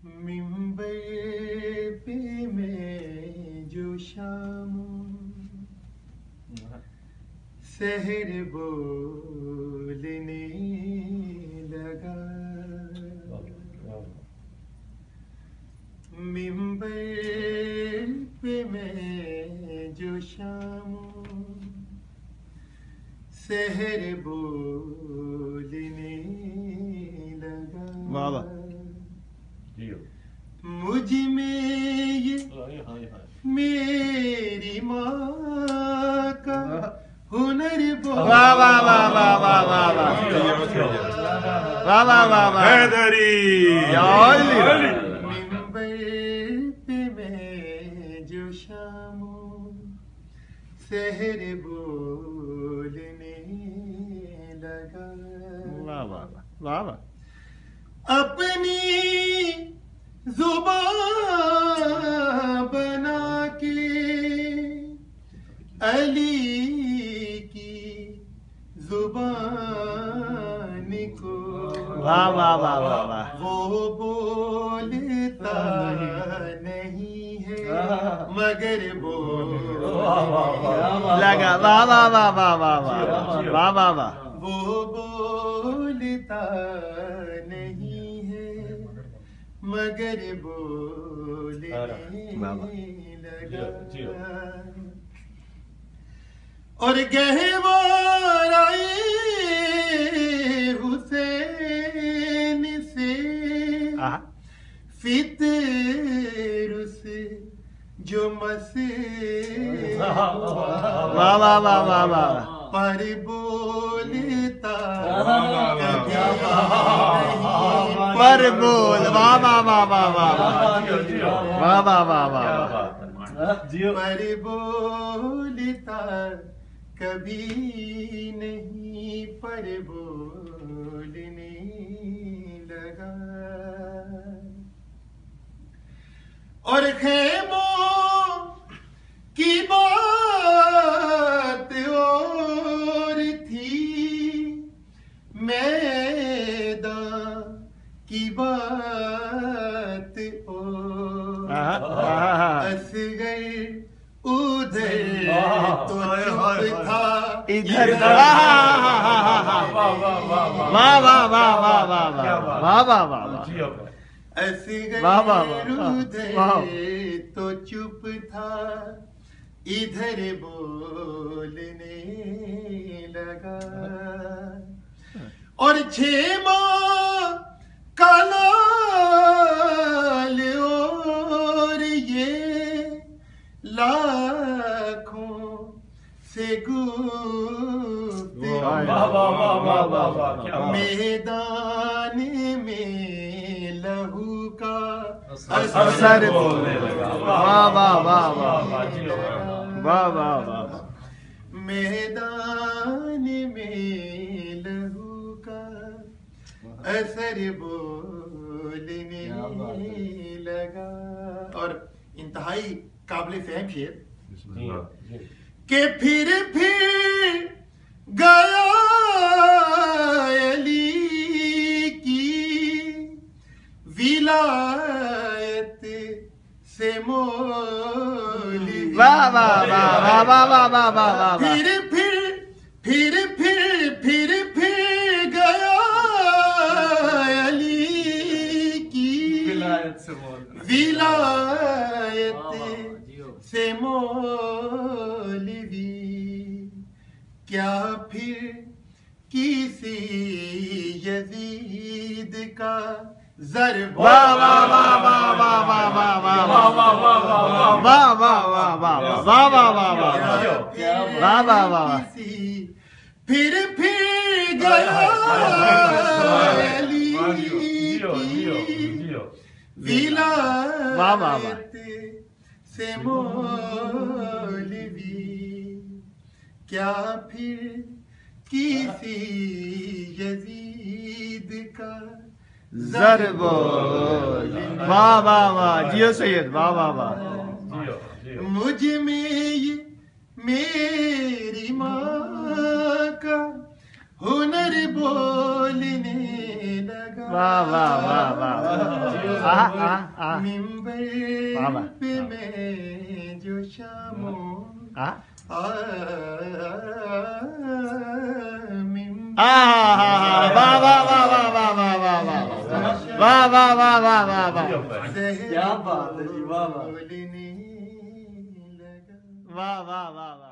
ممبر پہ میں جو شام سحر بولنے لگا، ممبر پہ میں جو شام سحر بولنے لگا، مجھ میں یہ میری ماں کا ہنر ممبر پہ میں جو شام سحر بولنے لگا، اپنی زبان بنا کے علی کی زبان کو وہ بولتا نہیں ہے مگر لگا وہ بولتا نہیں ہے مگر بولنے لگا، اور گہوارے حسین سے فطر سے جو پر بولتا پر بول پر بولتا کبھی نہیں، پر بولنے لگا، اور خیموں کی بات اور تھی، میدان کی بات اور، اصغر ادھر تو چپ تھا ادھر اصغر ادھر تو چپ تھا ادھر بولنے لگا، اور 6 ماہ کا لال اور یہ لاکھوں سے گفتگو میدان میں لہو کا اثر بولنے لگا، میدان میں لہو کا اثر بولنے لگا، اور انتہائی قابل فہم شعر کہ پھر گیا علی کی ولایت سے مولوی، پھر گیا علی کی ولایت سے مولوی، کیا پھر کسی یزید کا ضرب پھر گیا علی کی ولایت سے مولوی، کیا پھر کسی یزید کا ضرب جیو سید مجھ میں یہ میری ماں کا ہنر بولنے لگا واہ واہ واہ واہ ممبر پہ میں جو شاموں واہ واہ واہ